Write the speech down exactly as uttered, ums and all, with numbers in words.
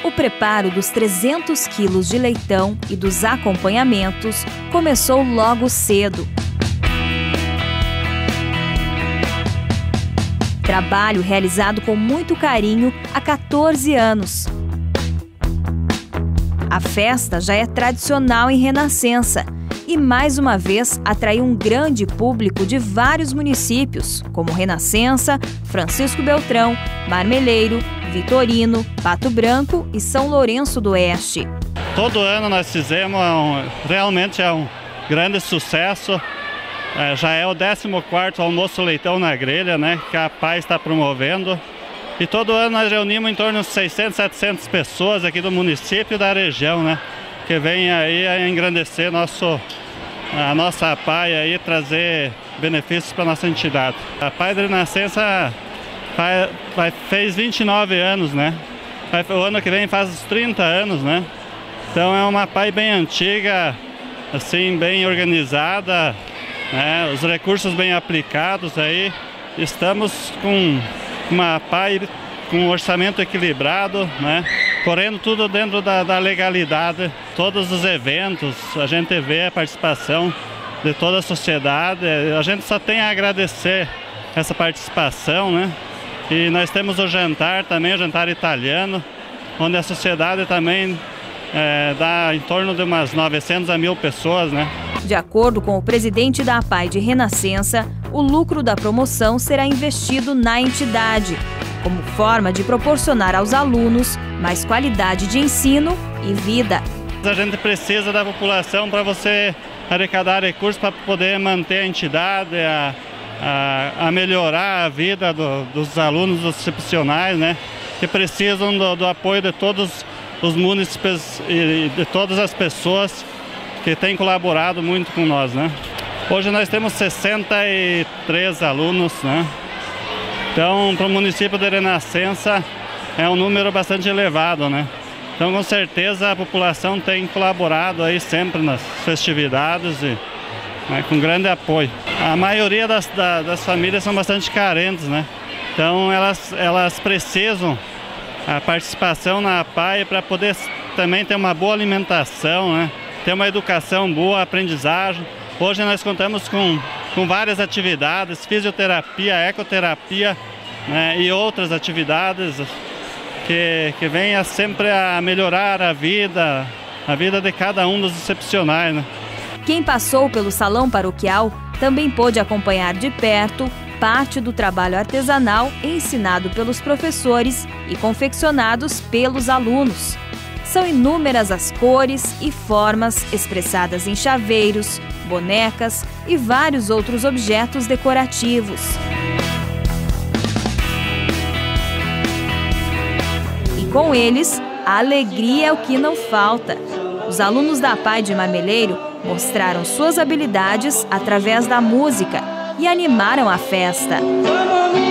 O preparo dos trezentos quilos de leitão e dos acompanhamentos começou logo cedo. Trabalho realizado com muito carinho há quatorze anos. A festa já é tradicional em Renascença e, mais uma vez, atraiu um grande público de vários municípios, como Renascença, Francisco Beltrão, Marmeleiro, Vitorino, Pato Branco e São Lourenço do Oeste. Todo ano nós fizemos, um, realmente é um grande sucesso. É, já é o décimo quarto almoço leitão na grelha, né, que a A P A I está promovendo. E todo ano nós reunimos em torno de seiscentas, setecentas pessoas aqui do município e da região, né, que vem aí a engrandecer nosso, a nossa A P A I aí, trazer benefícios para a nossa entidade. A A P A I de Renascença vai, vai, fez vinte e nove anos, né? Vai, o ano que vem faz os trinta anos, né? Então é uma A P A I bem antiga, assim, bem organizada, né? Os recursos bem aplicados aí. Estamos com uma A P A I com um orçamento equilibrado, né? Correndo tudo dentro da, da legalidade. Todos os eventos, a gente vê a participação de toda a sociedade. A gente só tem a agradecer essa participação, né? E nós temos o jantar também, o jantar italiano, onde a sociedade também é, dá em torno de umas novecentas a mil pessoas, né? De acordo com o presidente da A P A I de Renascença, o lucro da promoção será investido na entidade, como forma de proporcionar aos alunos mais qualidade de ensino e vida. A gente precisa da população para você arrecadar recursos para poder manter a entidade, a, a, a melhorar a vida do, dos alunos, dos excepcionais, né, que precisam do, do apoio de todos os munícipes e de todas as pessoas que têm colaborado muito com nós, né. Hoje nós temos sessenta e três alunos, né. Então, para o município de Renascença é um número bastante elevado, né. Então, com certeza, a população tem colaborado aí sempre nas festividades e, né, com grande apoio. A maioria das, da, das famílias são bastante carentes, né? Então, elas, elas precisam a participação na A P A I para poder também ter uma boa alimentação, né? Ter uma educação boa, aprendizagem. Hoje nós contamos com, com várias atividades, fisioterapia, ecoterapia, né, e outras atividades que, que venha sempre a melhorar a vida, a vida de cada um dos excepcionais, né? Quem passou pelo salão paroquial também pôde acompanhar de perto parte do trabalho artesanal ensinado pelos professores e confeccionados pelos alunos. São inúmeras as cores e formas expressadas em chaveiros, bonecas e vários outros objetos decorativos. E com eles, a alegria é o que não falta. Os alunos da A P A I de Marmeleiro mostraram suas habilidades através da música e animaram a festa.